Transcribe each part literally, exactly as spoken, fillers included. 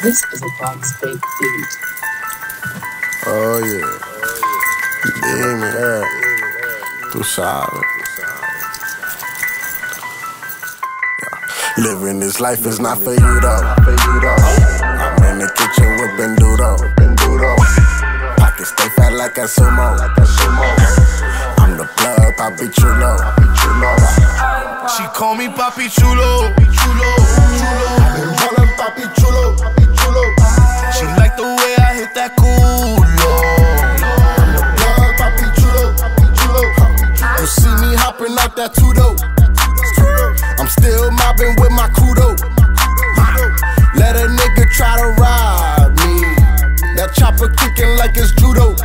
This is a Box Big beat. Oh yeah. Dime, eh. Tú sabes. Living this life is not for you though. I'm in the kitchen whipping doodle. Pockets stay fat like a sumo. I'm the plug, Papi Chulo. She call me Papi Chulo. I've been ballin' Papi Chulo. She like the way I hit that culo. I'm the plug, Papi Chulo. You see me hopping out that two-door. I'm still mobbing with my kudo. Let a nigga try to rob me. That chopper kicking like it's judo.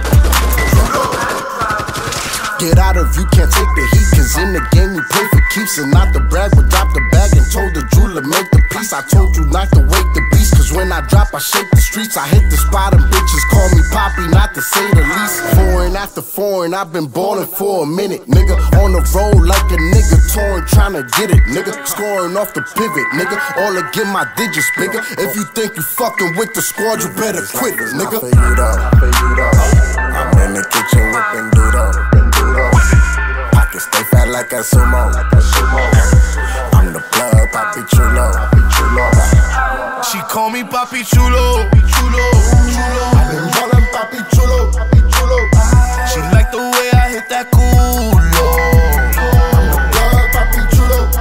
Get out if you can't take the heat, cause in the game we play for keeps. And not the brag, we drop the bag and told the jeweler make the piece. I told you not to wake the beast, cause when I drop I shake the streets. I hit the spot and bitches call me Poppy, not to say the least. Foreign after foreign, I've been ballin' for a minute, nigga. On the road like a nigga torn, tryna get it, nigga. Scoring off the pivot, nigga. All to get my digits bigger. If you think you fucking with the squad, you better quit it, nigga. I'm in the kitchen whipping doodle. Pockets stay fat like a sumo. I'm the plug, Papi Chulo. She call me Papi Chulo. I've been ballin' Papi Chulo. She like the way I hit that culo. I'm the plug, Papi Chulo.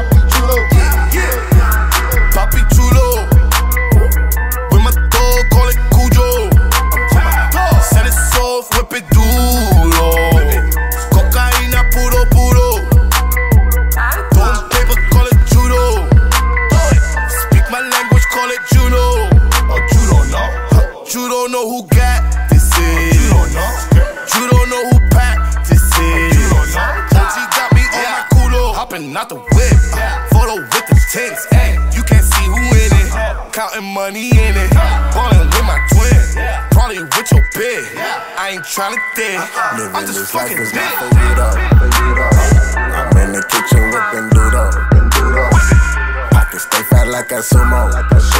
Papi Chulo. With my dog, call it Cujo. Set it soft, whip it duro. Cocaína puro puro. Don't paper, call it judo. Speak my language, call it judo. Oh, judo no. Judo know who got this is. Judo know who packed this is. O G got me on my culo. Hopping out the whip. Photo with the tents. Ay, you can't see who in it. Counting money in it. Ballin' with my twin. Probably with your bitch. I ain't tryna think. I'm Living just this life fucking is not lit. for you though. I'm in the kitchen whipping doodle. Pockets stay fat like a sumo.